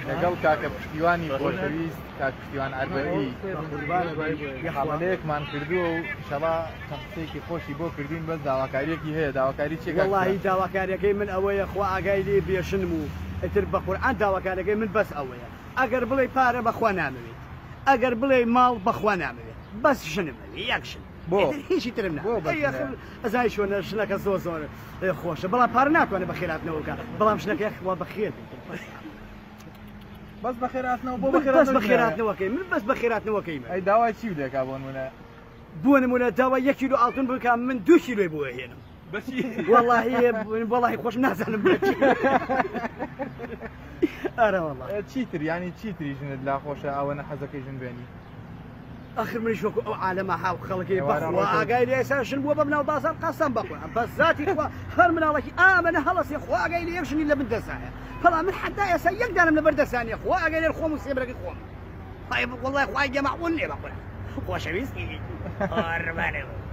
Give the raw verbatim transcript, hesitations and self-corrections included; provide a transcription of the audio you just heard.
لەگەڵ کاکە پشتیوانی خۆشەویست کاک پشتیوان ئەربەری حەملەیەکمان کردووە و ئینشەڵا چەند قسەیەکی خۆشی بۆ کردوین بەس داواکاریەکی هەیە داواکاری چێکە وەڵاهی داواکاریەکەی من ئەوەیە خوا ئاگای لێ بێشنم و ئیتر بە قورئان داواکاریەکەی من بەس ئەوەیە ئەگەر بڵێ پارە بەخوا نامەوێت ئەگەر بڵێ ماڵ بەخوا نامەوێت بەس شنمەوێ یەکشن بۆ هیچی ترم نا ئەزای شوێنە شنەکە زۆر زۆر خۆشە بەڵام پارە ناتوانێت بەخێراتنەوەکە بەڵام شنەکەی خوا بەخێر بەس بەخێراتنەوە بۆ بەس بەخێراتنەوەکەی من بەس بەخێراتنەوەکەی ئەی داوای چی دەکا بۆ نمونە بۆ نمونە داوای یەک کیلۆ ئاڵتون بکە من دوو کیلۆی بۆ هێنم وەڵاهی وەڵاهی خۆش نازانم ئارە وەڵاهی چیتر ینی چیتری ژنت لا خۆشە ئەوەنە حەزەکەی ژن بێنی آخر منیش وەکو ئەو عالەمە هاو خەڵکی بەخوا ئاگای لێ ئێساشن بووە بە بناو بازار قەسەم بخۆم بەس ذاتی خوا هەر مناڵێکی ئامەنە هەڵەسی خوا ئاگای لێ یەکشنی لە من دەسایە بەڵام من حەتا ئێستا یەک دانم لەبەر دەسانیە خوا ئاگای لێ خۆم و سێبرەکەی خۆم وەڵڵای خوای گەمەعون لێ بەخۆرە خۆشەویستی قوربانێ